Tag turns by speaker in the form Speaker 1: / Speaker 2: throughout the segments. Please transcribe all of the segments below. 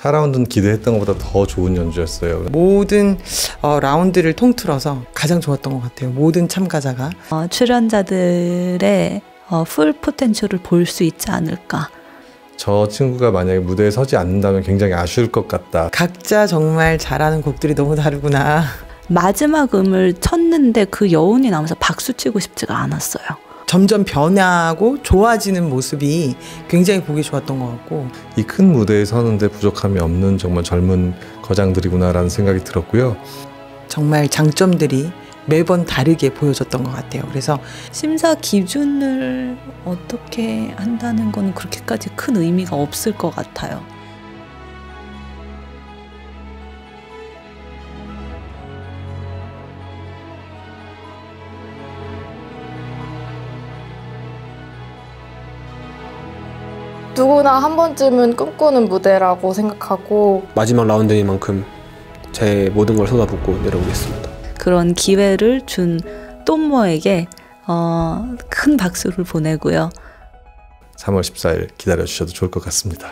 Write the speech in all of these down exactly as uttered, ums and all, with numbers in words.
Speaker 1: 사 라운드는 기대했던 것보다 더 좋은 연주였어요.
Speaker 2: 모든 어, 라운드를 통틀어서 가장 좋았던 것 같아요. 모든 참가자가
Speaker 3: 어, 출연자들의 어, 풀 포텐셜을 볼 수 있지 않을까.
Speaker 1: 저 친구가 만약에 무대에 서지 않는다면 굉장히 아쉬울 것 같다.
Speaker 2: 각자 정말 잘하는 곡들이 너무 다르구나.
Speaker 3: 마지막 음을 쳤는데 그 여운이 나면서 박수 치고 싶지가 않았어요.
Speaker 2: 점점 변하고 좋아지는 모습이 굉장히 보기 좋았던 것 같고,
Speaker 1: 이 큰 무대에 서는데 부족함이 없는 정말 젊은 거장들이구나라는 생각이 들었고요.
Speaker 2: 정말 장점들이 매번 다르게 보여졌던 것 같아요. 그래서
Speaker 3: 심사 기준을 어떻게 한다는 건 그렇게까지 큰 의미가 없을 것 같아요.
Speaker 4: 누구나 한 번쯤은 꿈꾸는 무대라고 생각하고
Speaker 5: 마지막 라운드인 만큼 제 모든 걸 쏟아붓고 내려오겠습니다.
Speaker 3: 그런 기회를 준 똠모에게 어, 큰 박수를 보내고요.
Speaker 1: 삼월 십사일 기다려주셔도 좋을 것 같습니다.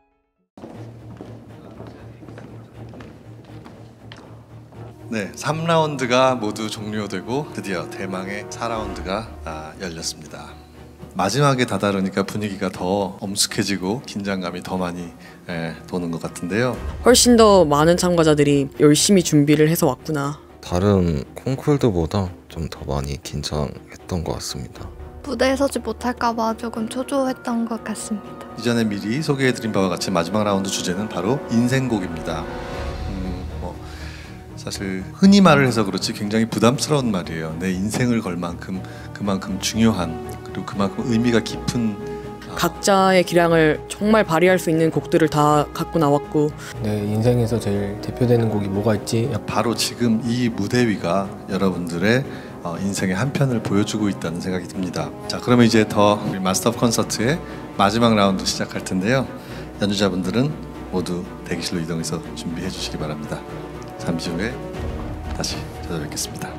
Speaker 1: 네, 삼 라운드가 모두 종료되고 드디어 대망의 사 라운드가 아, 열렸습니다. 마지막에 다다르니까 분위기가 더 엄숙해지고 긴장감이 더 많이 예, 도는 것 같은데요.
Speaker 6: 훨씬 더 많은 참가자들이 열심히 준비를 해서 왔구나.
Speaker 7: 다른 콩쿨드보다 좀 더 많이 긴장했던 것 같습니다.
Speaker 8: 무대에 서지 못할까봐 조금 초조했던 것 같습니다.
Speaker 1: 이전에 미리 소개해드린 바와 같이 마지막 라운드 주제는 바로 인생곡입니다. 음, 뭐 사실 흔히 말을 해서 그렇지 굉장히 부담스러운 말이에요. 내 인생을 걸 만큼 그만큼 중요한 그리고 그만큼 의미가 깊은
Speaker 6: 각자의 기량을 정말 발휘할 수 있는 곡들을 다 갖고 나왔고,
Speaker 5: 내 인생에서 제일 대표되는 곡이 뭐가 있지?
Speaker 1: 바로 지금 이 무대 위가 여러분들의 어, 인생의 한 편을 보여주고 있다는 생각이 듭니다. 자, 그러면 이제 더 마스터 오브 콘서트의 마지막 라운드 시작할 텐데요. 연주자분들은 모두 대기실로 이동해서 준비해 주시기 바랍니다. 잠시 후에 다시 찾아뵙겠습니다.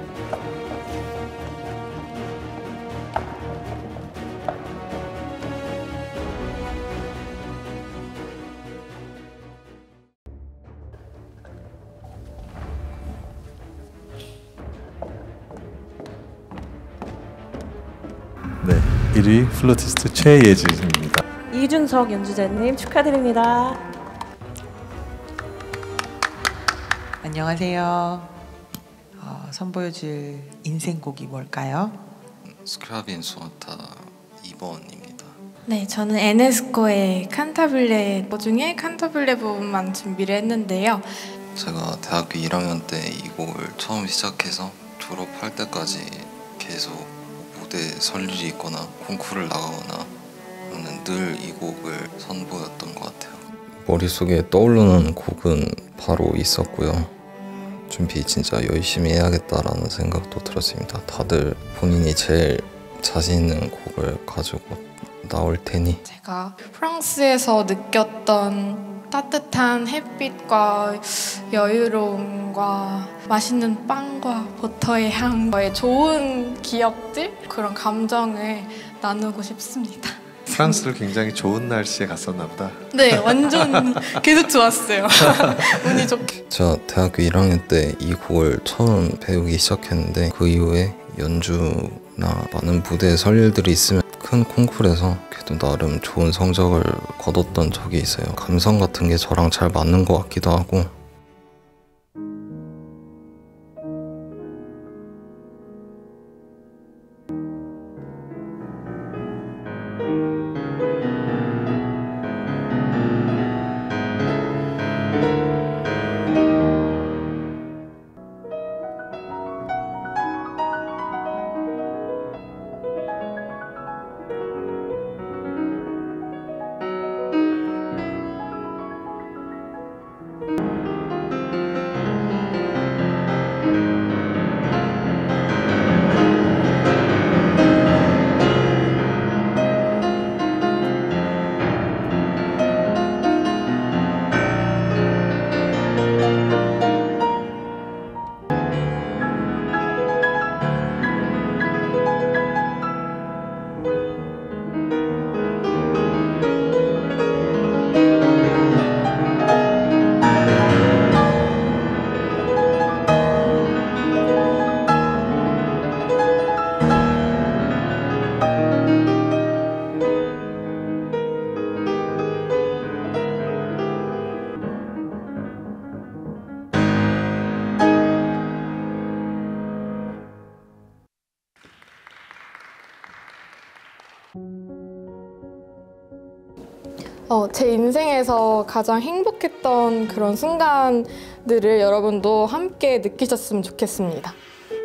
Speaker 1: 네, 일 위 플루티스트 최예진입니다.
Speaker 9: 이준석 연주자님 축하드립니다.
Speaker 2: 안녕하세요. 어, 선보여줄 인생곡이 뭘까요?
Speaker 7: 스크라빈 소나타 이 번입니다.
Speaker 4: 네, 저는 에네스코의 칸타빌레 중에 칸타빌레 부분만 준비를 했는데요.
Speaker 7: 제가 대학교 일 학년 때 이 곡을 처음 시작해서 졸업할 때까지 계속 무대에 설 일이 있거나 콩쿠르를 나가거나 하면 늘 이 곡을 선보였던 것 같아요. 머릿속에 떠오르는 곡은 바로 있었고요. 준비 진짜 열심히 해야겠다라는 생각도 들었습니다. 다들 본인이 제일 자신 있는 곡을 가지고 나올 테니.
Speaker 4: 제가 프랑스에서 느꼈던 따뜻한 햇빛과 여유로움과 맛있는 빵과 버터의 향과의 좋은 기억들, 그런 감정을 나누고 싶습니다.
Speaker 1: 프랑스를 굉장히 좋은 날씨에 갔었나 보다.
Speaker 4: 네, 완전 계속 좋았어요. 운이 좋게.
Speaker 7: 제가 대학교 일 학년 때 이 곡을 처음 배우기 시작했는데 그 이후에 연주나 많은 무대에 설 일들이 있으면 큰 콩쿠르에서 그래도 나름 좋은 성적을 거뒀던 적이 있어요. 감성 같은 게 저랑 잘 맞는 것 같기도 하고.
Speaker 4: 어, 제 인생에서 가장 행복했던 그런 순간들을 여러분도 함께 느끼셨으면 좋겠습니다.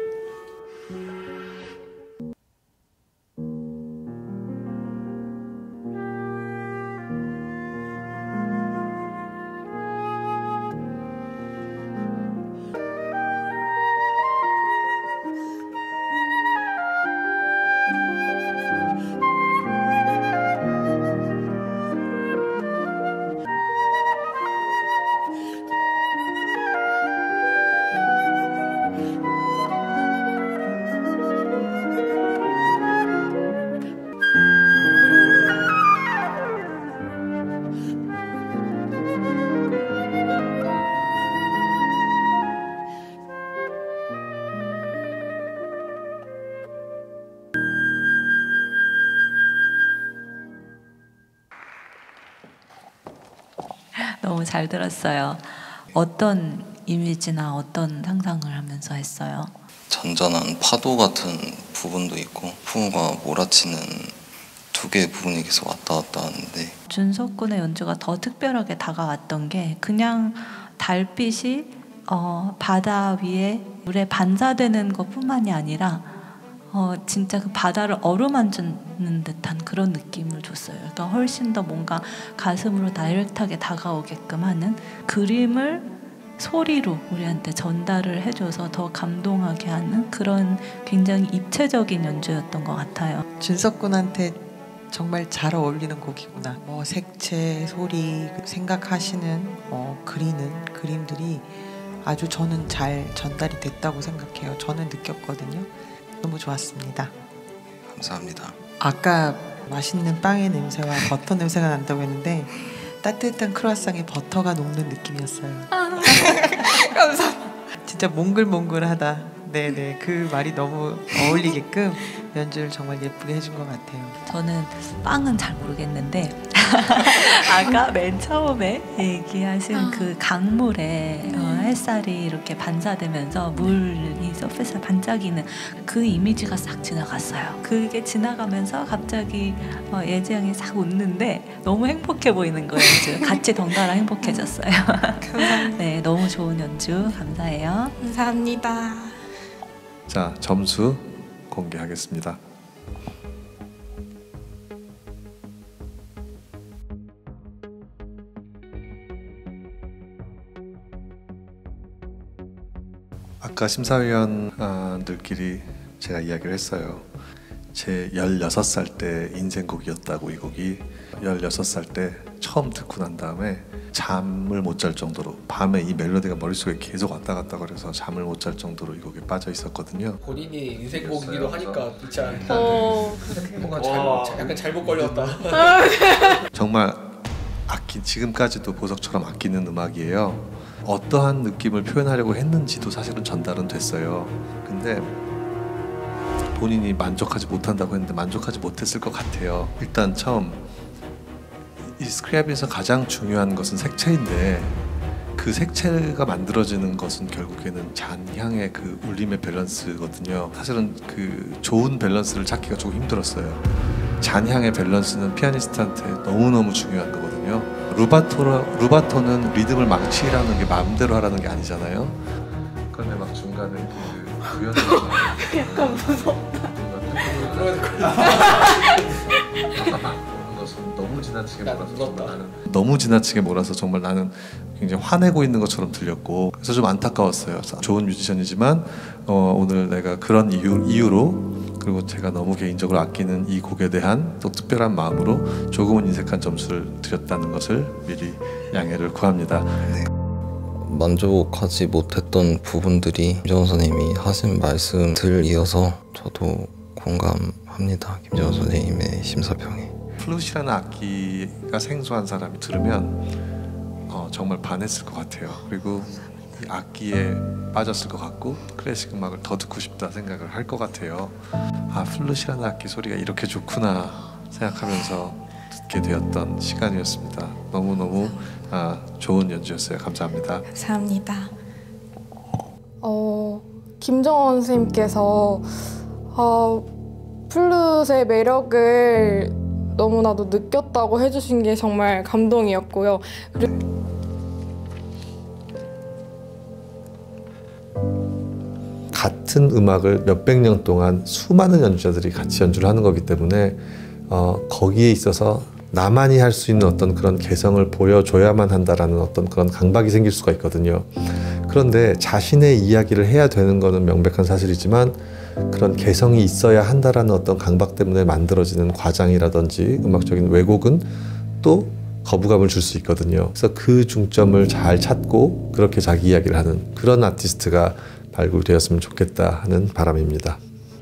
Speaker 3: 너무 잘 들었어요. 어떤 이미지나 어떤 상상을 하면서 했어요?
Speaker 7: 잔잔한 파도 같은 부분도 있고 풍우가 몰아치는 두 개의 부분이 계속 왔다 갔다 하는데
Speaker 3: 준석 군의 연주가 더 특별하게 다가왔던 게 그냥 달빛이 어, 바다 위에 물에 반사되는 것뿐만이 아니라 어, 진짜 그 바다를 어루만지는 듯한 그런 느낌을 줬어요. 그러니까 훨씬 더 뭔가 가슴으로 다이렉트하게 다가오게끔 하는 그림을 소리로 우리한테 전달을 해줘서 더 감동하게 하는 그런 굉장히 입체적인 연주였던 것 같아요.
Speaker 2: 준석 군한테 정말 잘 어울리는 곡이구나. 뭐 색채, 소리, 생각하시는, 어, 그리는 그림들이 아주 저는 잘 전달이 됐다고 생각해요. 저는 느꼈거든요. 너무 좋았습니다.
Speaker 7: 감사합니다.
Speaker 2: 아까 맛있는 빵의 냄새와 버터 냄새가 난다고 했는데 따뜻한 크루아상에 버터가 녹는 느낌이었어요.
Speaker 4: 감사합니다.
Speaker 2: 진짜 몽글몽글하다. 네네, 그 말이 너무 어울리게끔 연주를 정말 예쁘게 해준 것 같아요.
Speaker 3: 저는 빵은 잘 모르겠는데 아까 맨 처음에 얘기하신 그 강물에 어, 햇살이 이렇게 반사되면서 물이 서페이스에 반짝이는 그 이미지가 싹 지나갔어요. 그게 지나가면서 갑자기 어, 예지 양이 싹 웃는데 너무 행복해 보이는 거예요. 지금 같이 덩달아 행복해졌어요.
Speaker 4: 감사합니다.
Speaker 3: 네, 너무 좋은 연주 감사해요.
Speaker 4: 감사합니다.
Speaker 1: 자, 점수 공개하겠습니다. 아까 심사위원들끼리 제가 이야기를 했어요. 제 열여섯 살 때 인생곡이었다고. 이 곡이 열여섯 살 때 처음 듣고 난 다음에 잠을 못 잘 정도로 밤에 이 멜로디가 머릿속에 계속 왔다 갔다 그래서 잠을 못 잘 정도로 이 곡에 빠져 있었거든요.
Speaker 5: 본인이 인생곡이기도 하니까 진짜
Speaker 4: 어,
Speaker 5: 뭔가 잘못, 약간 잘못 걸렸다.
Speaker 1: 정말 아낀, 지금까지도 보석처럼 아끼는 음악이에요. 어떠한 느낌을 표현하려고 했는지도 사실은 전달은 됐어요. 근데 본인이 만족하지 못한다고 했는데 만족하지 못했을 것 같아요. 일단 처음 이 스크랩에서 가장 중요한 것은 색채인데 그 색채가 만들어지는 것은 결국에는 잔향의 그 울림의 밸런스거든요. 사실은 그 좋은 밸런스를 찾기가 조금 힘들었어요. 잔향의 밸런스는 피아니스트한테 너무너무 중요한 거거든요. 루바토로, 루바토는 리듬을 망치라는 게 마음대로 하라는 게 아니잖아요. 그런데 막 중간에 그 구현을
Speaker 4: 약간 무섭다.
Speaker 1: 것은 너무 지나치게 몰아서 정말 나는 너무 지나치게 몰아서 정말 나는 굉장히 화내고 있는 것처럼 들렸고 그래서 좀 안타까웠어요. 좋은 뮤지션이지만 어, 오늘 내가 그런 이유, 이유로 그리고 제가 너무 개인적으로 아끼는 이 곡에 대한 또 특별한 마음으로 조금은 인색한 점수를 드렸다는 것을 미리 양해를 구합니다.
Speaker 7: 네. 만족하지 못했던 부분들이 김재원 선생님이 하신 말씀들 이어서 저도 공감합니다. 김재원 선생님의 심사평에.
Speaker 1: 플룻이라는 악기가 생소한 사람이 들으면 어, 정말 반했을 것 같아요. 그리고 이 악기에 빠졌을 것 같고 클래식 음악을 더 듣고 싶다 생각을 할 것 같아요. 아, 플룻이라는 악기 소리가 이렇게 좋구나 생각하면서 듣게 되었던 시간이었습니다. 너무너무 아, 좋은 연주였어요. 감사합니다.
Speaker 4: 감사합니다. 어, 김정원 선생님께서 어, 플룻의 매력을 너무나도 느꼈다고 해주신 게 정말 감동이었고요. 그리고
Speaker 1: 같은 음악을 몇백 년 동안 수많은 연주자들이 같이 연주를 하는 거기 때문에 어, 거기에 있어서 나만이 할 수 있는 어떤 그런 개성을 보여줘야만 한다라는 어떤 그런 강박이 생길 수가 있거든요. 그런데 자신의 이야기를 해야 되는 거는 명백한 사실이지만 그런 개성이 있어야 한다라는 어떤 강박 때문에 만들어지는 과장이라든지 음악적인 왜곡은 또 거부감을 줄 수 있거든요. 그래서 그 중점을 잘 찾고 그렇게 자기 이야기를 하는 그런 아티스트가 발굴되었으면 좋겠다 하는 바람입니다.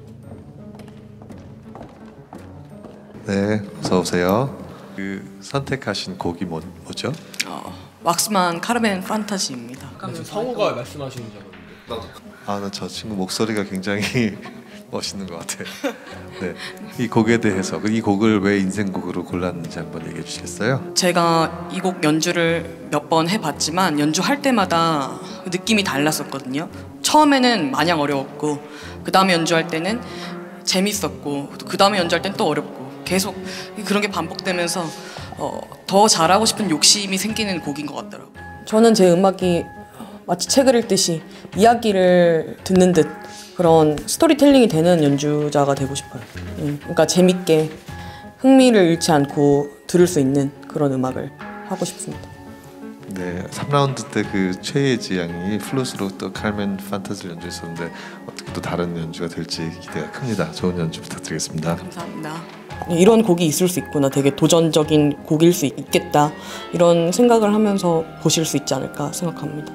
Speaker 1: 네, 어서 오세요. 그 선택하신 곡이 뭐, 뭐죠?
Speaker 6: 어, 왁스만 카르멘 판타지입니다.
Speaker 5: 성우가 말씀하시는 작업인데.
Speaker 1: 아, 나 저 친구 목소리가 굉장히 멋있는 것 같아요. 네, 이 곡에 대해서 이 곡을 왜 인생곡으로 골랐는지 한번 얘기해 주시겠어요?
Speaker 6: 제가 이 곡 연주를 몇 번 해봤지만 연주할 때마다 느낌이 달랐었거든요. 처음에는 마냥 어려웠고 그 다음에 연주할 때는 재밌었고 그 다음에 연주할 때는 또 어렵고 계속 그런 게 반복되면서 어, 더 잘하고 싶은 욕심이 생기는 곡인 것 같더라고요. 저는 제 음악이 마치 책을 읽듯이 이야기를 듣는 듯 그런 스토리텔링이 되는 연주자가 되고 싶어요. 음, 그러니까 재밌게 흥미를 잃지 않고 들을 수 있는 그런 음악을 하고 싶습니다.
Speaker 1: 네, 삼 라운드 때 그 최예지 양이 플루스로 또 카르멘 판타지를 연주했었는데 어떻게 또 다른 연주가 될지 기대가 큽니다. 좋은 연주 부탁드리겠습니다.
Speaker 6: 감사합니다. 이런 곡이 있을 수 있구나, 되게 도전적인 곡일 수 있겠다 이런 생각을 하면서 보실 수 있지 않을까 생각합니다.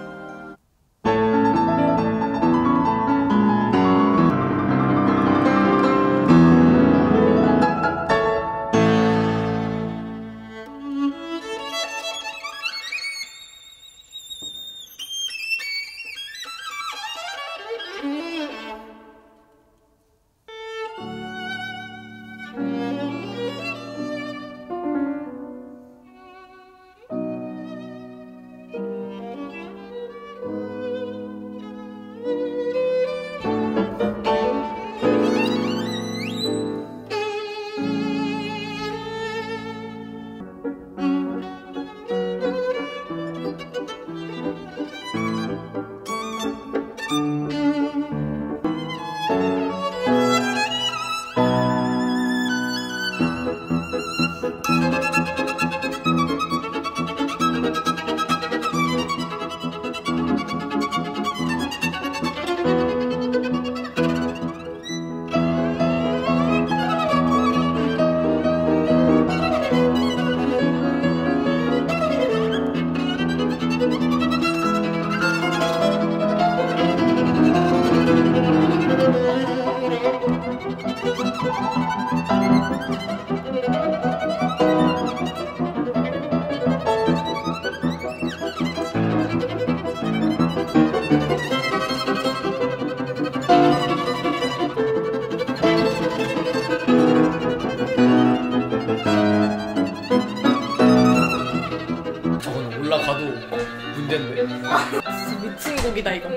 Speaker 5: 저거는 올라가도 문제인데.
Speaker 4: 미친 곡이다 이거.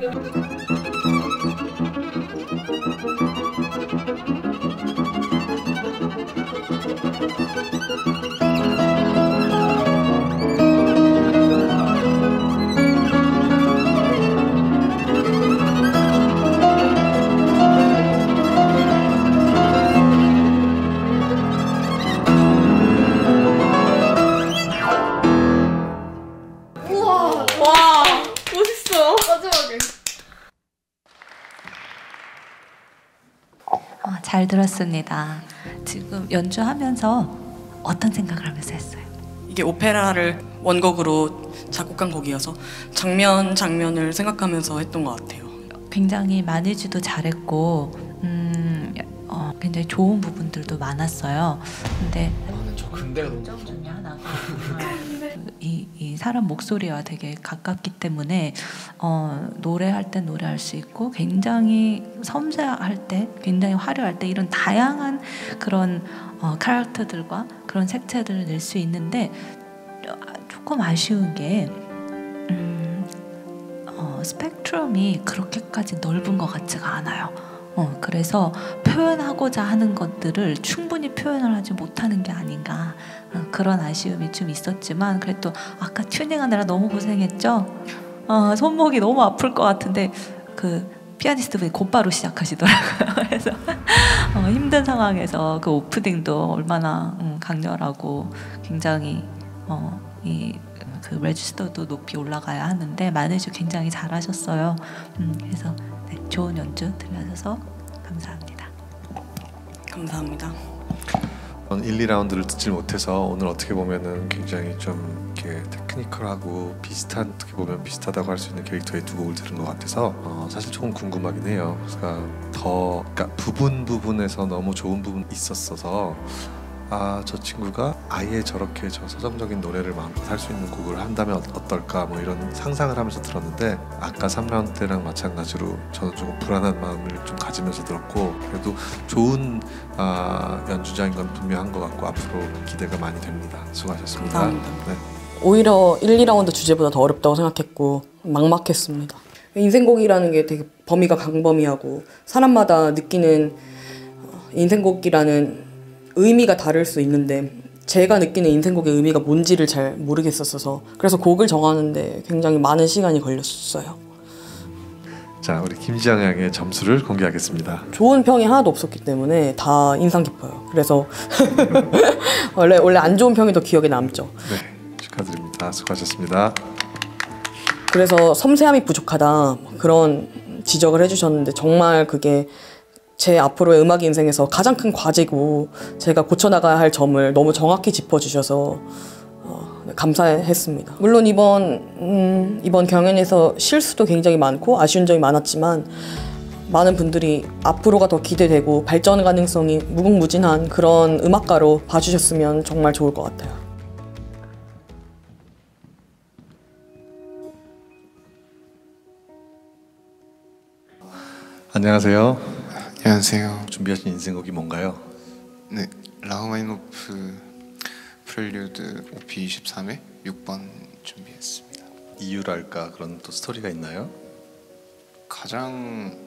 Speaker 3: 어, 잘 들었습니다. 지금 연주하면서 어떤 생각을 하면서 했어요?
Speaker 6: 이게 오페라를 원곡으로 작곡한 곡이어서 장면 장면을 생각하면서 했던 것 같아요.
Speaker 3: 굉장히 마니지도 잘했고 음, 어, 굉장히 좋은 부분들도 많았어요. 근데
Speaker 5: 나는 저 근데가 너무
Speaker 3: 점 중에 하나가 이, 이 사람 목소리와 되게 가깝기 때문에 어, 노래할 때 노래할 수 있고 굉장히 섬세할 때 굉장히 화려할 때 이런 다양한 그런 어, 캐릭터들과 그런 색채들을 낼 수 있는데 조금 아쉬운 게 음, 어, 스펙트럼이 그렇게까지 넓은 것 같지가 않아요. 어, 그래서 표현하고자 하는 것들을 충분히 표현을 하지 못하는 게 아닌가 어, 그런 아쉬움이 좀 있었지만 그래도 아까 튜닝하느라 너무 고생했죠. 어, 손목이 너무 아플 것 같은데 그 피아니스트 분이 곧바로 시작하시더라고요. 그래서 어, 힘든 상황에서 그 오프닝도 얼마나 음, 강렬하고 굉장히 어, 이 그 레지스터도 높이 올라가야 하는데 마네주 굉장히 잘하셨어요. 음, 그래서 네, 좋은 연주 들려줘서 감사합니다.
Speaker 6: 감사합니다.
Speaker 1: 일, 이 라운드를 듣질 못해서 오늘 어떻게 보면은 굉장히 좀 이렇게 테크니컬하고 비슷한 어떻게 보면 비슷하다고 할 수 있는 캐릭터의 두 곡을 들은 것 같아서 어, 사실 조금 궁금하긴 해요. 그러니까 더 그러니까 부분 부분에서 너무 좋은 부분이 있었어서 아, 저 친구가 아예 저렇게 저 서정적인 노래를 마음껏 할 수 있는 곡을 한다면 어떨까 뭐 이런 상상을 하면서 들었는데 아까 삼 라운드 때랑 마찬가지로 저는 조금 불안한 마음을 좀 가지면서 들었고 그래도 좋은 아, 연주자인 건 분명한 것 같고 앞으로 기대가 많이 됩니다. 수고하셨습니다.
Speaker 6: 감사합니다.
Speaker 1: 네.
Speaker 6: 오히려 일, 이 라운드 주제보다 더 어렵다고 생각했고 막막했습니다. 인생곡이라는 게 되게 범위가 광범위하고 사람마다 느끼는 인생곡이라는 의미가 다를 수 있는데 제가 느끼는 인생곡의 의미가 뭔지를 잘 모르겠었어서 그래서 곡을 정하는데 굉장히 많은 시간이 걸렸어요.
Speaker 1: 자, 우리 김지영 양의 점수를 공개하겠습니다.
Speaker 6: 좋은 평이 하나도 없었기 때문에 다 인상 깊어요. 그래서 원래 원래 안 좋은 평이 더 기억에 남죠.
Speaker 1: 네, 축하드립니다. 수고하셨습니다.
Speaker 6: 그래서 섬세함이 부족하다 그런 지적을 해주셨는데 정말 그게 제 앞으로의 음악 인생에서 가장 큰 과제고 제가 고쳐나가야 할 점을 너무 정확히 짚어주셔서 어, 감사했습니다. 물론 이번 음, 이번 경연에서 실수도 굉장히 많고 아쉬운 점이 많았지만 많은 분들이 앞으로가 더 기대되고 발전 가능성이 무궁무진한 그런 음악가로 봐주셨으면 정말 좋을 것 같아요.
Speaker 1: 안녕하세요.
Speaker 10: 안녕하세요.
Speaker 1: 준비하신 인생곡이 뭔가요?
Speaker 10: 네, 라흐마니노프 프렐류드 오피 이십삼 회 육 번 준비했습니다.
Speaker 1: 이유랄까 그런 또 스토리가 있나요?
Speaker 10: 가장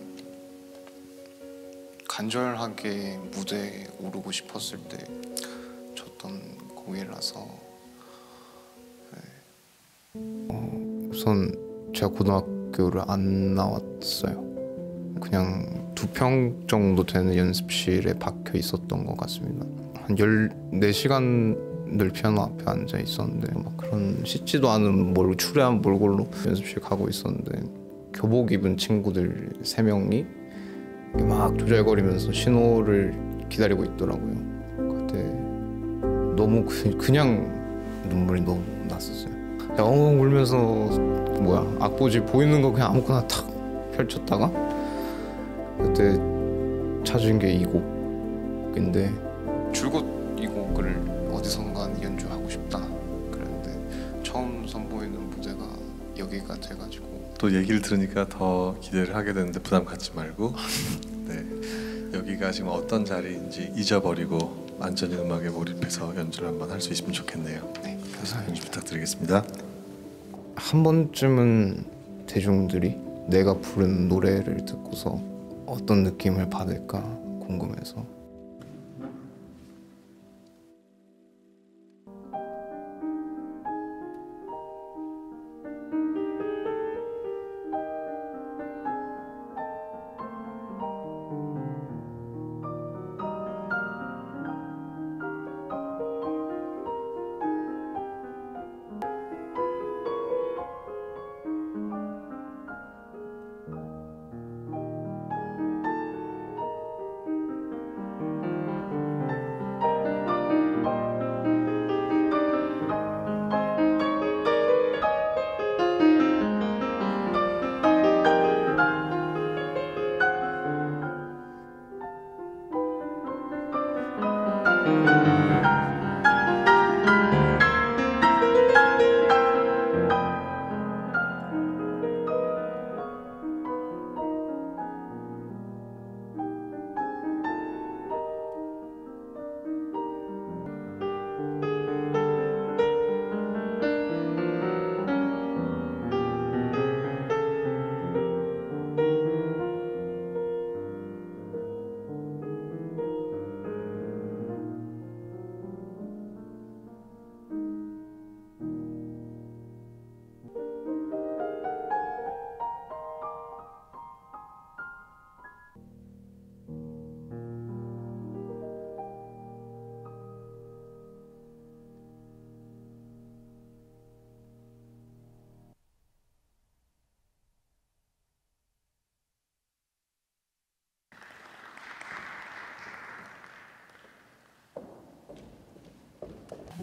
Speaker 10: 간절하게 무대에 오르고 싶었을 때 쳤던 곡이라서 네. 어, 우선 제가 고등학교를 안 나왔어요. 그냥 두 평 정도 되는 연습실에 박혀 있었던 것 같습니다. 한 열네 시간들 피아노 앞에 앉아 있었는데 막 그런 씻지도 않은 몰, 추레한 몰골로 연습실 가고 있었는데 교복 입은 친구들 세 명이 막 조잘거리면서 신호를 기다리고 있더라고요. 그때 너무 그, 그냥 눈물이 너무 났었어요. 엉엉 울면서 뭐야 악보지 보이는 거 그냥 아무거나 탁 펼쳤다가 그때 찾은 게 이 곡인데 줄곧 이 곡을 어디선가 연주하고 싶다 그랬는데 처음 선보이는 무대가 여기가 돼가지고
Speaker 1: 또 얘기를 들으니까 더 기대를 하게 되는데 부담 갖지 말고 네, 여기가 지금 어떤 자리인지 잊어버리고 완전히 음악에 몰입해서 연주를 한번 할 수 있으면 좋겠네요.
Speaker 10: 네, 감사합니다.
Speaker 1: 부탁드리겠습니다.
Speaker 10: 한 번쯤은 대중들이 내가 부른 노래를 듣고서 어떤 느낌을 받을까 궁금해서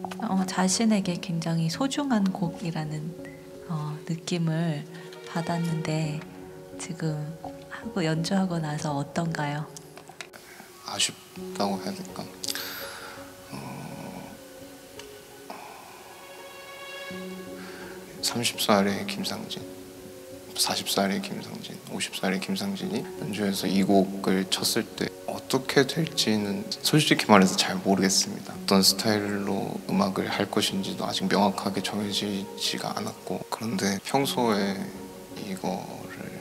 Speaker 3: 어, 자신에게 굉장히 소중한 곡이라는 어, 느낌을 받았는데 지금 하고 연주하고 나서 어떤가요?
Speaker 10: 아쉽다고 해야 될까? 어... 서른 살의 김상진, 마흔 살의 김상진, 오십 살의 김상진이 연주해서 이 곡을 쳤을 때 어떻게 될지는 솔직히 말해서 잘 모르겠습니다. 어떤 스타일로 음악을 할 것인지도 아직 명확하게 정해지지가 않았고, 그런데 평소에 이거를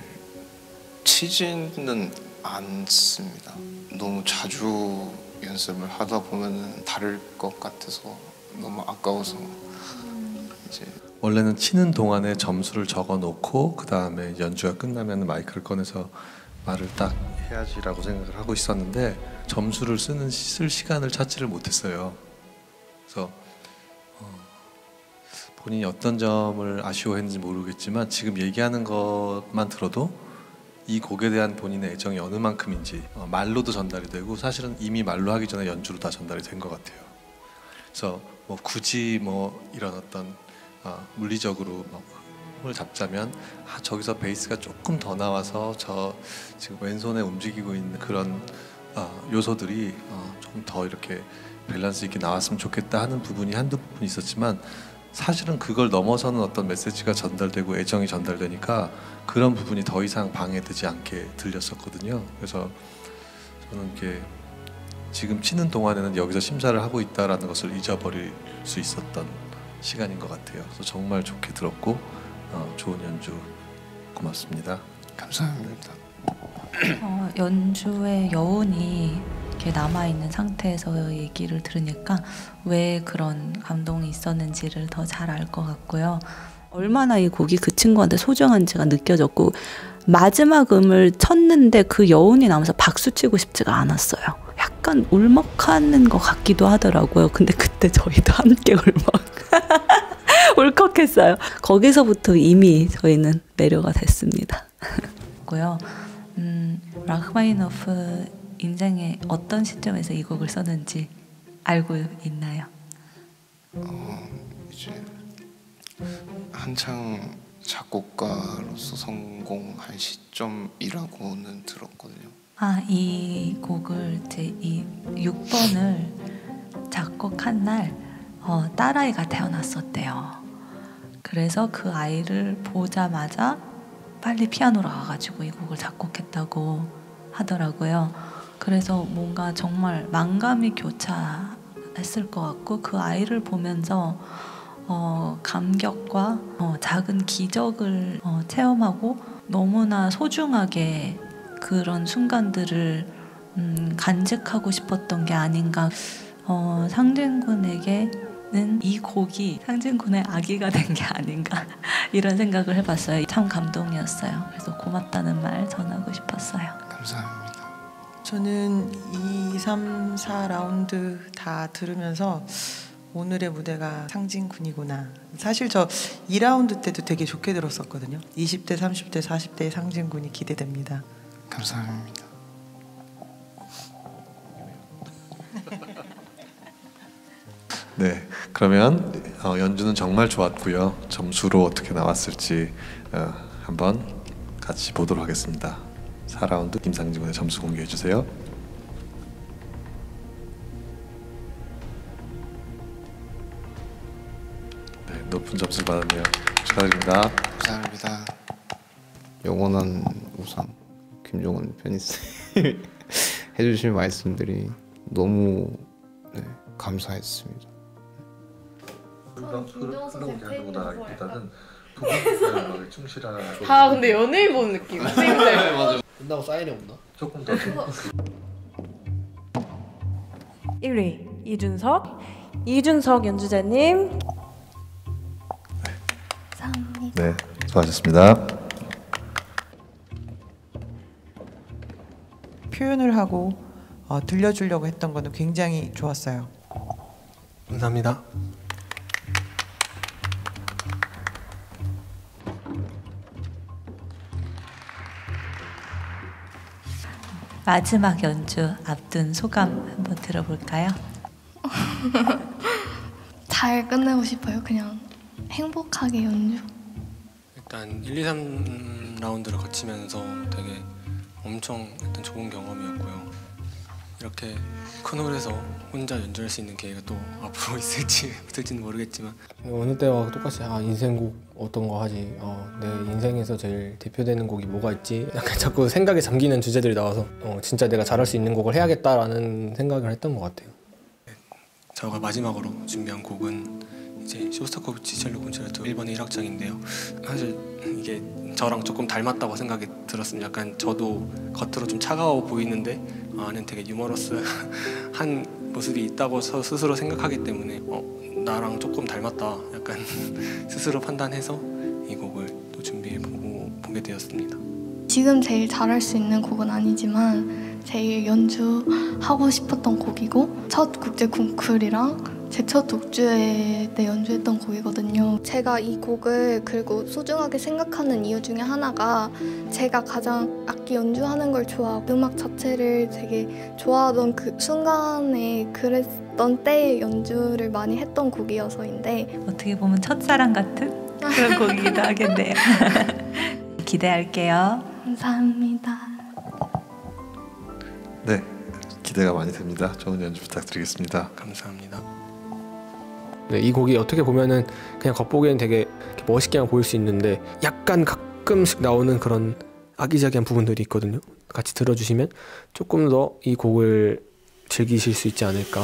Speaker 10: 치지는 않습니다. 너무 자주 연습을 하다 보면은 다를 것 같아서 너무 아까워서 이제
Speaker 1: 원래는 치는 동안에 점수를 적어 놓고 그 다음에 연주가 끝나면 마이크를 꺼내서 말을 딱 해야지라고 생각을 하고 있었는데 점수를 쓰는 쓸 시간을 찾지를 못했어요. 그래서 어, 본인이 어떤 점을 아쉬워했는지 모르겠지만 지금 얘기하는 것만 들어도 이 곡에 대한 본인의 애정이 어느 만큼인지 어, 말로도 전달이 되고 사실은 이미 말로 하기 전에 연주로 다 전달이 된 것 같아요. 그래서 뭐 굳이 뭐 이런 어떤 어, 물리적으로 뭐 을 잡자면 아, 저기서 베이스가 조금 더 나와서 저 지금 왼손에 움직이고 있는 그런 어, 요소들이 어, 좀 더 이렇게 밸런스 있게 나왔으면 좋겠다 하는 부분이 한두 부분 있었지만 사실은 그걸 넘어서는 어떤 메시지가 전달되고 애정이 전달되니까 그런 부분이 더 이상 방해되지 않게 들렸었거든요. 그래서 저는 이게 지금 치는 동안에는 여기서 심사를 하고 있다라는 것을 잊어버릴 수 있었던 시간인 것 같아요. 그래서 정말 좋게 들었고 어, 좋은 연주 고맙습니다.
Speaker 10: 감사합니다.
Speaker 3: 어, 연주의 여운이 이렇게 남아있는 상태에서 얘기를 들으니까 왜 그런 감동이 있었는지를 더 잘 알 것 같고요. 얼마나 이 곡이 그 친구한테 소중한지가 느껴졌고 마지막 음을 쳤는데 그 여운이 남아서 박수치고 싶지가 않았어요. 약간 울먹하는 것 같기도 하더라고요. 근데 그때 저희도 함께 울먹 울컥했어요. 거기서부터 이미 저희는 매료가 됐습니다. 고요. 음, 라흐마니노프 인생의 어떤 시점에서 이 곡을 썼는지 알고 있나요?
Speaker 10: 어, 이제 한창 작곡가로서 성공할 시점이라고는 들었거든요.
Speaker 3: 아, 이 곡을 이제 이 육 번을 작곡한 날 어, 딸아이가 태어났었대요. 그래서 그 아이를 보자마자 빨리 피아노로 가가지고 이 곡을 작곡했다고 하더라고요. 그래서 뭔가 정말 만감이 교차했을 것 같고 그 아이를 보면서 어, 감격과 어, 작은 기적을 어, 체험하고 너무나 소중하게 그런 순간들을 음, 간직하고 싶었던 게 아닌가. 어, 상진군에게는 이 곡이 상진군의 아기가 된 게 아닌가 이런 생각을 해봤어요. 참 감동이었어요. 그래서 고맙다는 말 전하고 싶었어요.
Speaker 10: 감사합니다.
Speaker 2: 저는 이, 삼, 사 라운드 다 들으면서 오늘의 무대가 상진군이구나. 사실 저 이 라운드 때도 되게 좋게 들었었거든요. 이십 대, 삼십 대, 사십 대의 상진군이 기대됩니다.
Speaker 10: 감사합니다.
Speaker 1: 네, 그러면 어, 연주는 정말 좋았고요. 점수로 어떻게 나왔을지 어, 한번 같이 보도록 하겠습니다. 사 라운드 김상진군의 점수 공개해 주세요. 네, 높은 점수 받았네요. 축하드립니다.
Speaker 10: 감사합니다. 영원한 우상 김종원 편집장님 해주신 말씀들이 너무 네, 감사했습니다.
Speaker 1: 흘러온 대한민국 나라기보다는 부분을 충실하고
Speaker 11: 다 근데 연예인 보는 느낌. 선생님들.
Speaker 5: 맞아. 끝나고 사인이 없나?
Speaker 1: 조금 더
Speaker 9: 일 위 이준석 이준석 연주자님.
Speaker 8: 감사합니다.
Speaker 1: 네, 수고하셨습니다.
Speaker 2: 표현을 하고 어, 들려주려고 했던 거는 굉장히 좋았어요.
Speaker 5: 감사합니다.
Speaker 3: 마지막 연주 앞둔 소감 한번 들어볼까요?
Speaker 8: 잘 끝내고 싶어요. 그냥 행복하게 연주.
Speaker 5: 일단 일, 이, 삼 라운드를 거치면서 되게 엄청 일단 좋은 경험이었고요. 이렇게 큰 홀에서 혼자 연주할 수 있는 기회가 또 앞으로 있을지 없을지는 모르겠지만 어느 때와 똑같이 아 인생곡 어떤 거 하지? 어, 내 인생에서 제일 대표되는 곡이 뭐가 있지? 약간 자꾸 생각에 잠기는 주제들이 나와서 어, 진짜 내가 잘할 수 있는 곡을 해야겠다라는 생각을 했던 것 같아요. 제가 마지막으로 준비한 곡은 이제 쇼스타코비치 첼로 콘체르토 일 번의 일 악장인데요. 사실 이게 저랑 조금 닮았다고 생각이 들었습니다. 약간 저도 겉으로 좀 차가워 보이는데 안엔 되게 유머러스한 모습이 있다고 저 스스로 생각하기 때문에 어, 나랑 조금 닮았다 약간 스스로 판단해서 이 곡을 또 준비해보고 보게 되었습니다.
Speaker 8: 지금 제일 잘할 수 있는 곡은 아니지만 제일 연주하고 싶었던 곡이고 첫 국제 콩쿠르랑 제 첫 독주회 때 연주했던 곡이거든요. 제가 이 곡을 그리고 소중하게 생각하는 이유 중에 하나가 제가 가장 악기 연주하는 걸 좋아하고 음악 자체를 되게 좋아하던 그 순간에 그랬던 때의 연주를 많이 했던 곡이어서인데
Speaker 3: 어떻게 보면 첫사랑 같은 그런 곡이기도 하겠네요. 기대할게요.
Speaker 8: 감사합니다.
Speaker 1: 네, 기대가 많이 됩니다. 좋은 연주 부탁드리겠습니다.
Speaker 5: 감사합니다. 네, 이 곡이 어떻게 보면은 그냥 겉보기엔 되게 멋있게만 보일 수 있는데 약간 가끔씩 나오는 그런 아기자기한 부분들이 있거든요. 같이 들어주시면 조금 더 이 곡을 즐기실 수 있지 않을까.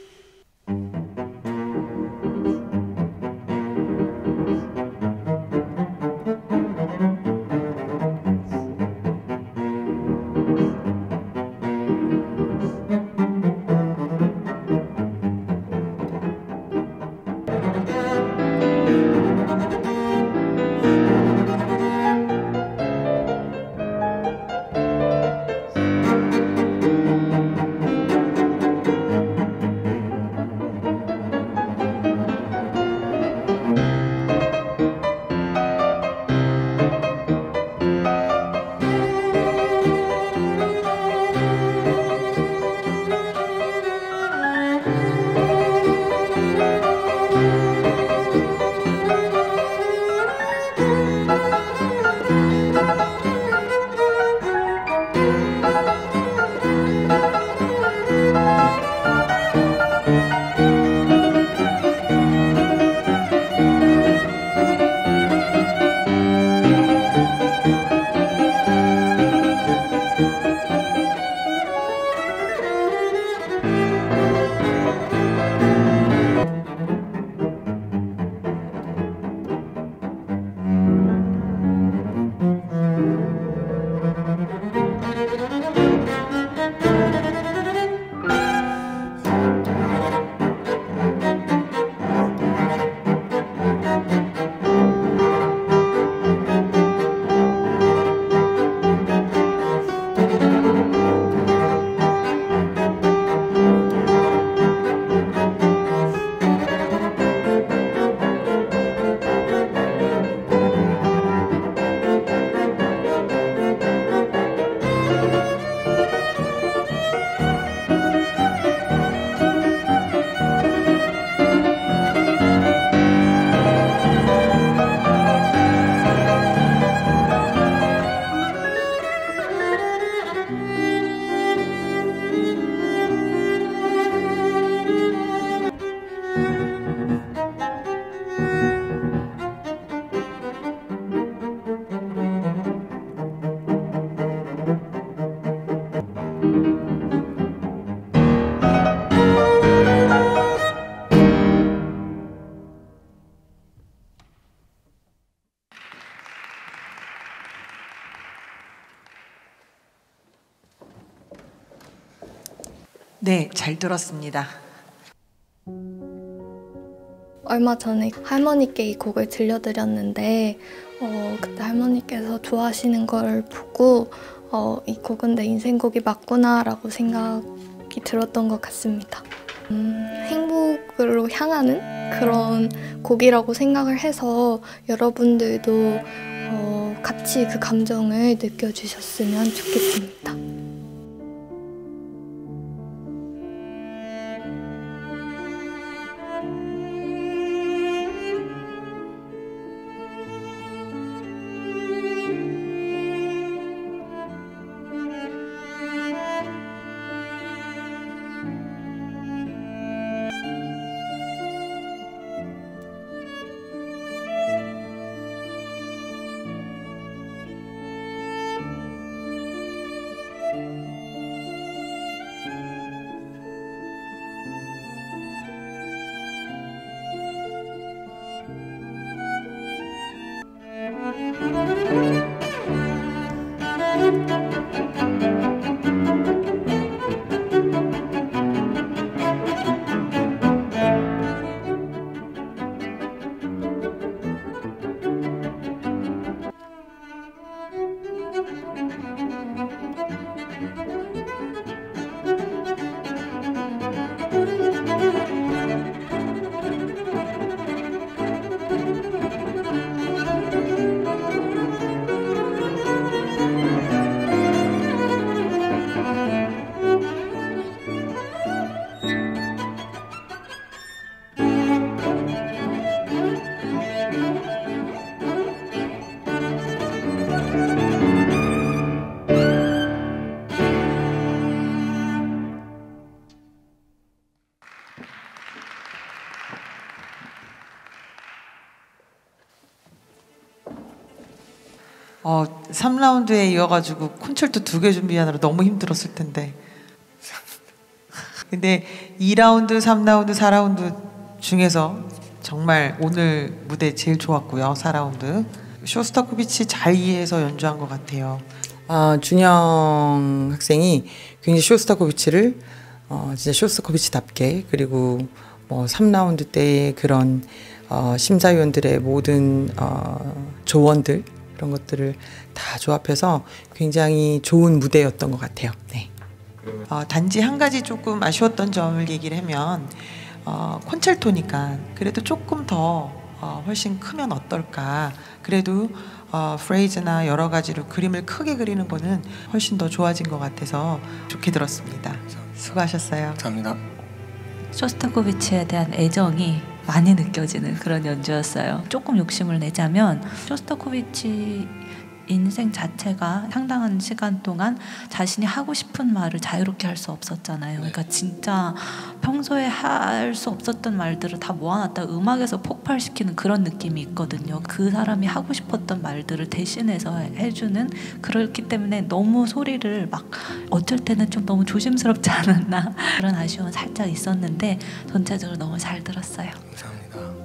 Speaker 2: 네, 잘 들었습니다.
Speaker 8: 얼마 전에 할머니께 이 곡을 들려드렸는데 어, 그때 할머니께서 좋아하시는 걸 보고 어, 이 곡은 내 인생곡이 맞구나 라고 생각이 들었던 것 같습니다. 음, 행복으로 향하는 그런 곡이라고 생각을 해서 여러분들도 어, 같이 그 감정을 느껴주셨으면 좋겠습니다.
Speaker 2: 어, 삼 라운드에 이어가지고 콘체르토 두 개 준비하느라 너무 힘들었을 텐데. 근데 이 라운드, 삼 라운드, 사 라운드 중에서 정말 오늘 무대 제일 좋았고요. 사 라운드. 쇼스타코비치 잘 이해해서 연주한 것 같아요.
Speaker 12: 아, 준영 학생이 굉장히 쇼스타코비치를 어, 진짜 쇼스타코비치답게, 그리고 뭐 삼 라운드 때의 그런 어, 심사위원들의 모든 어, 조언들, 그런 것들을 다 조합해서 굉장히 좋은 무대였던 것 같아요. 네.
Speaker 2: 어, 단지 한 가지 조금 아쉬웠던 점을 얘기를 하면 어, 콘체르토니까 그래도 조금 더 어, 훨씬 크면 어떨까. 그래도 어, 프레이즈나 여러 가지로 그림을 크게 그리는 거는 훨씬 더 좋아진 것 같아서 좋게 들었습니다. 수고하셨어요.
Speaker 5: 감사합니다.
Speaker 3: 쇼스타코비치에 대한 애정이 많이 느껴지는 그런 연주였어요. 조금 욕심을 내자면 쇼스타코비치 인생 자체가 상당한 시간 동안 자신이 하고 싶은 말을 자유롭게 할 수 없었잖아요. 그러니까 진짜 평소에 할 수 없었던 말들을 다 모아놨다 음악에서 폭발시키는 그런 느낌이 있거든요. 그 사람이 하고 싶었던 말들을 대신해서 해주는, 그렇기 때문에 너무 소리를 막 어쩔 때는 좀 너무 조심스럽지 않았나 그런 아쉬움은 살짝 있었는데 전체적으로 너무 잘 들었어요.
Speaker 5: 감사합니다.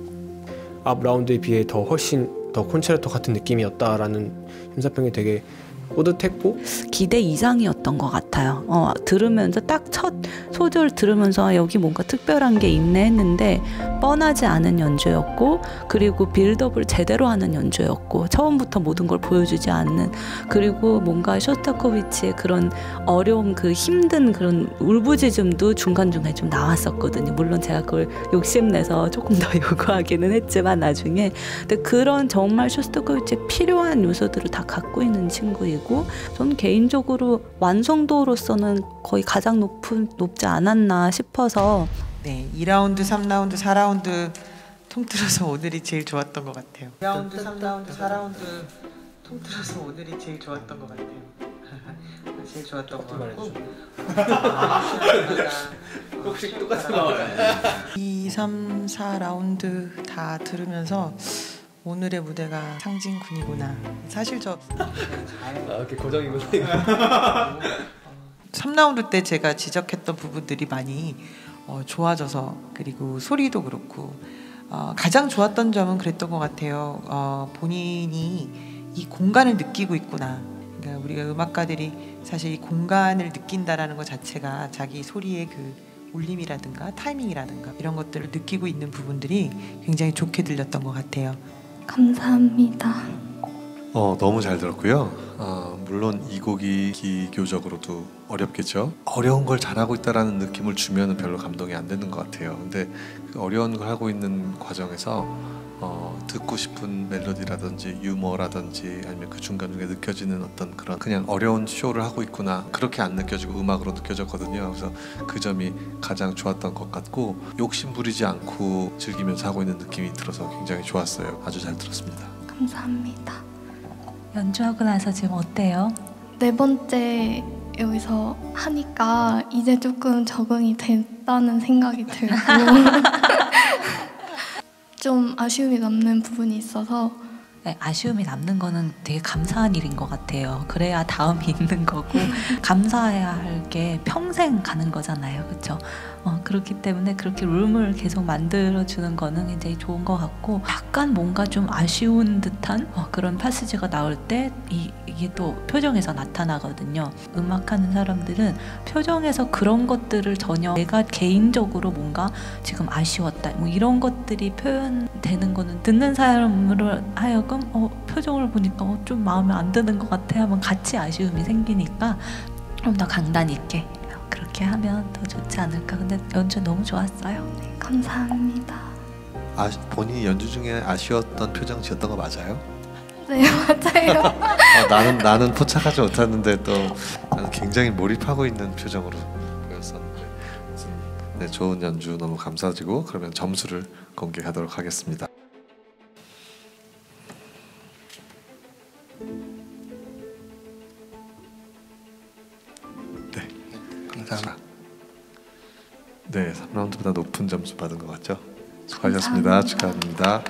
Speaker 13: 앞 라운드에 비해 더 훨씬 더 콘체르토 같은 느낌이었다라는 심사평이 되게 뿌듯했고
Speaker 3: 기대 이상이었던 것 같아요. 어, 들으면서 딱 첫 소절 들으면서 여기 뭔가 특별한 게 있네 했는데 뻔하지 않은 연주였고, 그리고 빌드업을 제대로 하는 연주였고, 처음부터 모든 걸 보여주지 않는, 그리고 뭔가 쇼스타코비치의 그런 어려움, 그 힘든 그런 울부짖음도 중간중간에 좀 나왔었거든요. 물론 제가 그걸 욕심내서 조금 더 요구하기는 했지만 나중에. 근데 그런 정말 쇼스타코비치에 필요한 요소들을 다 갖고 있는 친구이고, 저는 개인적으로 완성도로서는 거의 가장 높은, 높지 않았나 싶어서.
Speaker 2: 네, 이 라운드, 삼 라운드, 사 라운드 통틀어서 오늘이 제일 좋았던 것 같아요. 이 라운드, 삼 라운드, 사 라운드 통틀어서 오늘이 제일 좋았던 것 같아요. 제일 좋았던 것 같고.
Speaker 14: 혹시 똑같은 거
Speaker 2: 이, 삼, 사 라운드 다 들으면서 오늘의 무대가 상징군이구나. 사실 저
Speaker 14: 아, 이렇게 고정이구나.
Speaker 2: 삼 라운드 때 제가 지적했던 부분들이 많이 어, 좋아져서, 그리고 소리도 그렇고 어, 가장 좋았던 점은 그랬던 것 같아요. 어, 본인이 이 공간을 느끼고 있구나. 그러니까 우리가 음악가들이 사실 이 공간을 느낀다라는 것 자체가 자기 소리의 그 울림이라든가 타이밍이라든가 이런 것들을 느끼고 있는 부분들이 굉장히 좋게 들렸던 것 같아요.
Speaker 8: 감사합니다.
Speaker 1: 어, 너무 잘 들었고요. 어, 물론 이 곡이 기교적으로도 어렵겠죠. 어려운 걸 잘하고 있다라는 느낌을 주면 별로 감동이 안 되는 것 같아요. 근데 그 어려운 걸 하고 있는 과정에서 어, 듣고 싶은 멜로디라든지 유머라든지 아니면 그 중간중간에 느껴지는 어떤 그런 그냥 어려운 쇼를 하고 있구나, 그렇게 안 느껴지고 음악으로 느껴졌거든요. 그래서 그 점이 가장 좋았던 것 같고, 욕심 부리지 않고 즐기면서 하고 있는 느낌이 들어서 굉장히 좋았어요. 아주 잘 들었습니다.
Speaker 8: 감사합니다.
Speaker 3: 연주하고 나서 지금 어때요?
Speaker 8: 네 번째 여기서 하니까 이제 조금 적응이 됐다는 생각이 들고 좀 아쉬움이 남는 부분이 있어서
Speaker 3: 아쉬움이 남는 거는 되게 감사한 일인 것 같아요. 그래야 다음이 있는 거고 감사해야 할 게 평생 가는 거잖아요, 그렇죠? 어, 그렇기 때문에 그렇게 룸을 계속 만들어주는 거는 굉장히 좋은 것 같고, 약간 뭔가 좀 아쉬운 듯한 어, 그런 파시지가 나올 때 이, 이게 또 표정에서 나타나거든요. 음악하는 사람들은 표정에서 그런 것들을 전혀 내가 개인적으로 뭔가 지금 아쉬웠다 뭐 이런 것들이 표현되는 거는 듣는 사람으로 하여금 어, 표정을 보니까 어, 좀 마음에 안 드는 것 같아 하면 같이 아쉬움이 생기니까 좀 더 강단 있게 그렇게 하면 더 좋지 않을까. 근데 연주 너무 좋았어요.
Speaker 8: 네, 감사합니다.
Speaker 1: 아, 본인이 연주 중에 아쉬웠던 표정 지었던 거 맞아요?
Speaker 8: 네, 맞아요.
Speaker 1: 어, 나는 나는 포착하지 못했는데 또 나는 굉장히 몰입하고 있는 표정으로 보였었는데, 네, 좋은 연주 너무 감사드리고 그러면 점수를 공개하도록 하겠습니다. 네, 감사합니다. 네, 삼 라운드보다 높은 점수 받은 것 같죠? 수고하셨습니다. 감사합니다. 축하드립니다.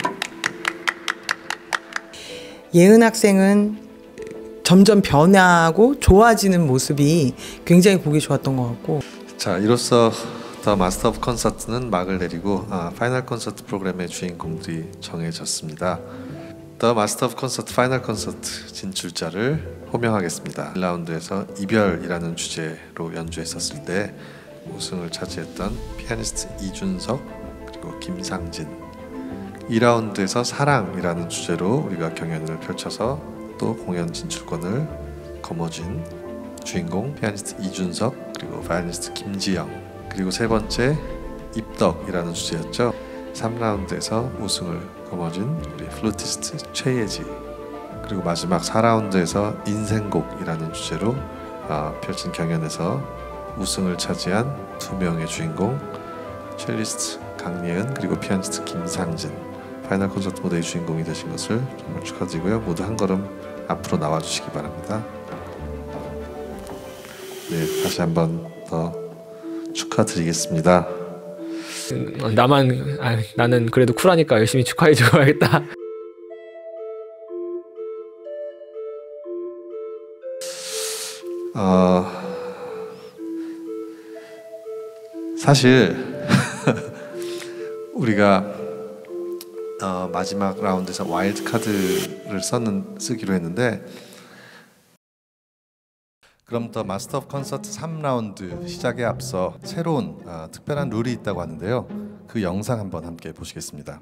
Speaker 12: 예은 학생은 점점 변하고 좋아지는 모습이 굉장히 보기 좋았던 것 같고,
Speaker 1: 자, 이로써 더 마스터 오브 콘서트는 막을 내리고 아, 파이널 콘서트 프로그램의 주인공들이 정해졌습니다. 더 마스터 오브 콘서트 파이널 콘서트 진출자를 호명하겠습니다. 일 라운드에서 이별이라는 주제로 연주했었을 때 우승을 차지했던 피아니스트 이준석 그리고 김상진, 이 라운드에서 사랑이라는 주제로 우리가 경연을 펼쳐서 또 공연 진출권을 거머쥔 주인공 피아니스트 이준석 그리고 바이올리니스트 김지영, 그리고 세 번째 입덕이라는 주제였죠. 삼 라운드에서 우승을 거머쥔 우리 플루티스트 최예지, 그리고 마지막 사 라운드에서 인생곡이라는 주제로 어, 펼친 경연에서 우승을 차지한 두 명의 주인공 첼리스트 강예은 그리고 피아니스트 김상진, 파이널 콘서트 무대의 주인공이 되신 것을 정말 축하드리고요. 모두 한 걸음 앞으로 나와주시기 바랍니다. 네, 다시 한번 더 축하드리겠습니다.
Speaker 13: 나만 아, 나는 그래도 쿨하니까 열심히 축하해줘야겠다.
Speaker 1: 어, 사실 우리가 어, 마지막 라운드에서 와일드 카드를 썼는, 쓰기로 했는데, 그럼 더 마스터 오브 콘서트 삼 라운드 시작에 앞서 새로운 어, 특별한 룰이 있다고 하는데요. 그 영상 한번 함께 보시겠습니다.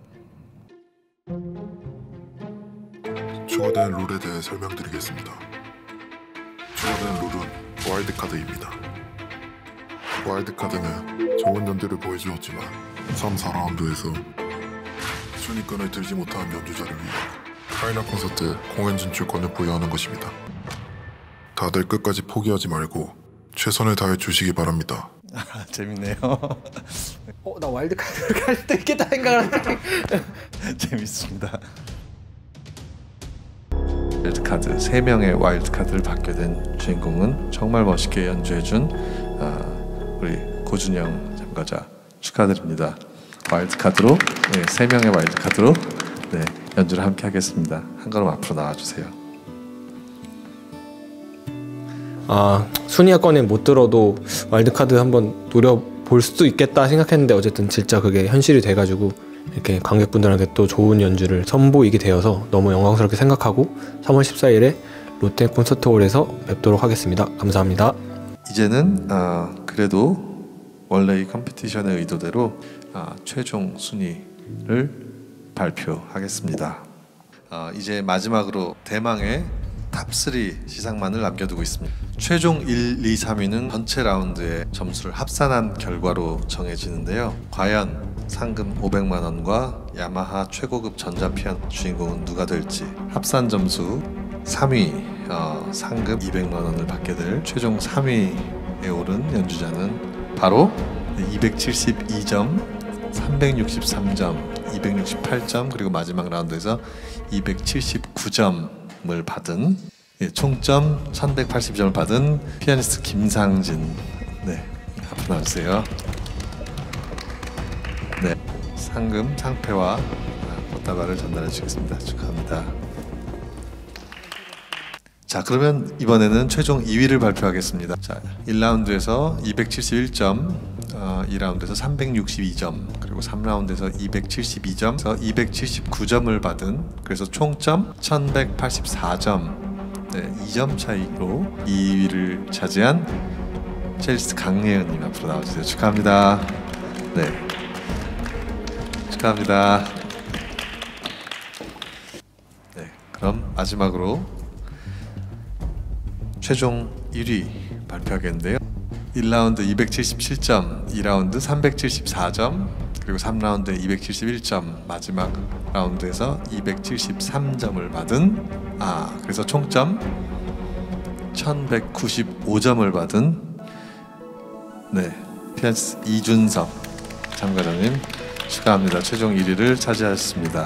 Speaker 15: 추가된 룰에 대해 설명드리겠습니다. 추가된 룰은 와일드 카드입니다. 와일드 카드는 좋은 연주를 보여주었지만 삼, 사 라운드에서 순위권을 들지 못한 연주자를 위해 파이널 콘서트 공연 진출권을 부여하는 것입니다. 다들 끝까지 포기하지 말고 최선을 다해 주시기 바랍니다.
Speaker 1: 아, 재밌네요.
Speaker 13: 어, 나 와일드 카드를 갈 수도 있겠다 생각하는데
Speaker 1: 재밌습니다. 와일드 카드 세 명의 와일드 카드를 받게 된 주인공은 정말 멋있게 연주해준 어, 우리 고준영 참가자 축하드립니다. 와일드 카드로 네, 세 명의 와일드 카드로 네, 연주를 함께 하겠습니다. 한 걸음 앞으로 나와주세요.
Speaker 13: 아, 순위권에 못 들어도 와일드 카드 한번 노려 볼 수도 있겠다 생각했는데 어쨌든 진짜 그게 현실이 돼가지고 이렇게 관객분들한테 또 좋은 연주를 선보이게 되어서 너무 영광스럽게 생각하고 삼월 십사일에 롯데 콘서트홀에서 뵙도록 하겠습니다. 감사합니다.
Speaker 1: 이제는 어, 그래도 원래 이 컴피티션의 의도대로 어, 최종 순위를 발표하겠습니다. 어, 이제 마지막으로 대망의 탑삼 시상만을 남겨두고 있습니다. 최종 일, 이, 삼 위는 전체 라운드의 점수를 합산한 결과로 정해지는데요. 과연 상금 오백만 원과 야마하 최고급 전자피아노 주인공은 누가 될지, 합산 점수 삼 위 어, 상금 이백만 원을 받게 될 최종 삼 위에 오른 연주자는 바로 이백칠십이 점, 삼백육십삼 점, 이백육십팔 점, 그리고 마지막 라운드에서 이백칠십구 점을 받은, 예, 총점 천백팔십 점을 받은 피아니스트 김상진. 네, 앞으로 나와주세요. 네, 상금, 상패와 꽃다발을 전달해 주겠습니다. 축하합니다. 자, 그러면 이번에는 최종 이 위를 발표하겠습니다. 자, 일 라운드에서 이백칠십일 점, 어, 이 라운드에서 삼백육십이 점, 그리고 삼 라운드에서 이백칠십이 점, 이백칠십구 점을 받은, 그래서 총점 천백팔십사 점, 네, 이 점 차이로 이 위를 차지한 첼시스 강예은님 앞으로 나와주세요. 축하합니다. 네, 축하합니다. 네, 그럼 마지막으로 최종 일 위 발표하겠는데요. 일 라운드 이백칠십칠 점, 이 라운드 삼백칠십사 점, 그리고 삼 라운드에 이백칠십일 점, 마지막 라운드에서 이백칠십삼 점을 받은, 아 그래서 총점 천백구십오 점을 받은, 네, 피아니스트 이준석 참가자님 축하합니다. 최종 일 위를 차지하셨습니다.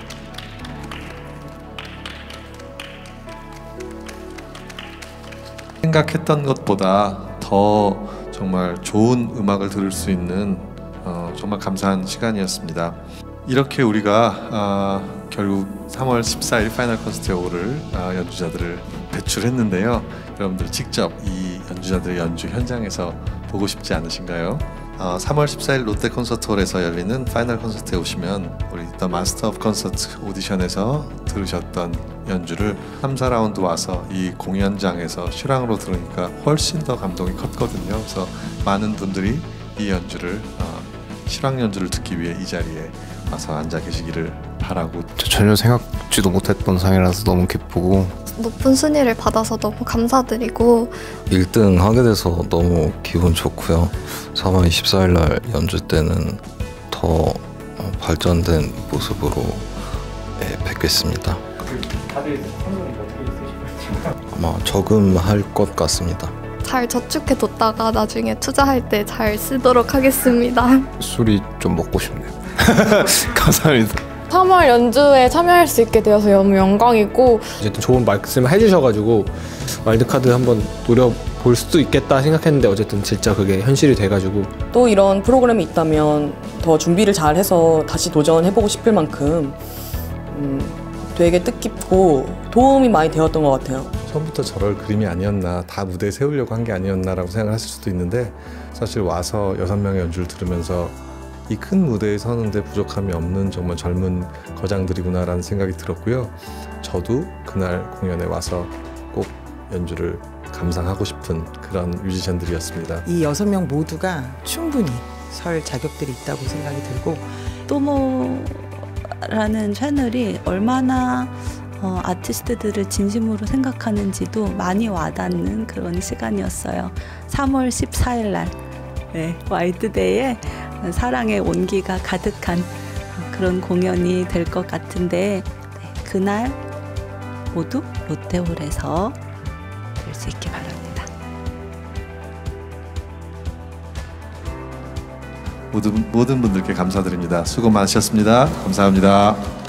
Speaker 1: 생각했던 것보다 더 정말 좋은 음악을 들을 수 있는 어, 정말 감사한 시간이었습니다. 이렇게 우리가 어, 결국 삼월 십사일 파이널 콘서트에 오를 어, 연주자들을 배출했는데요. 여러분들 직접 이 연주자들의 연주 현장에서 보고 싶지 않으신가요? 어, 삼월 십사일 롯데 콘서트홀에서 열리는 파이널 콘서트에 오시면 우리 The Master of Concert 오디션에서 들으셨던 연주를 삼, 사 라운드 와서 이 공연장에서 실황으로 들으니까 훨씬 더 감동이 컸거든요. 그래서 많은 분들이 이 연주를 어, 실황 연주를 듣기 위해 이 자리에 와서 앉아 계시기를 바라고.
Speaker 10: 전혀 생각지도 못했던 상이라서 너무 기쁘고
Speaker 8: 높은 순위를 받아서 너무 감사드리고
Speaker 7: 일 등 하게 돼서 너무 기분 좋고요. 삼월 이십사일 날 연주 때는 더 발전된 모습으로 예, 뵙겠습니다.
Speaker 14: 다들 선물이 어떻게 있으실까요?
Speaker 7: 아마 저금할 것 같습니다.
Speaker 8: 잘 저축해뒀다가 나중에 투자할 때 잘 쓰도록 하겠습니다.
Speaker 10: 술이 좀 먹고 싶네요. 감사합니다.
Speaker 4: 삼월 연주에 참여할 수 있게 되어서 너무 영광이고,
Speaker 13: 어쨌든 좋은 말씀 해주셔가지고 와일드카드 한번 노려볼 수도 있겠다 생각했는데 어쨌든 진짜 그게 현실이 돼가지고
Speaker 6: 또 이런 프로그램이 있다면 더 준비를 잘해서 다시 도전해보고 싶을 만큼 음, 되게 뜻깊고 도움이 많이 되었던 것 같아요.
Speaker 1: 처음부터 저럴 그림이 아니었나, 다 무대에 세우려고 한 게 아니었나라고 생각하실 수도 있는데, 사실 와서 여섯 명의 연주를 들으면서 이 큰 무대에 서는데 부족함이 없는 정말 젊은 거장들이구나라는 생각이 들었고요. 저도 그날 공연에 와서 꼭 연주를 감상하고 싶은 그런 뮤지션들이었습니다.
Speaker 12: 이 여섯 명 모두가 충분히 설 자격들이 있다고 생각이 들고,
Speaker 3: 또모라는 채널이 얼마나 어, 아티스트들을 진심으로 생각하는지도 많이 와닿는 그런 시간이었어요. 삼월 십사일 날 네, 와일드데이에 사랑의 온기가 가득한 그런 공연이 될 것 같은데, 네, 그날 모두 롯데홀에서 볼 수 있기 바랍니다.
Speaker 1: 모든, 모든 분들께 감사드립니다. 수고 많으셨습니다. 감사합니다.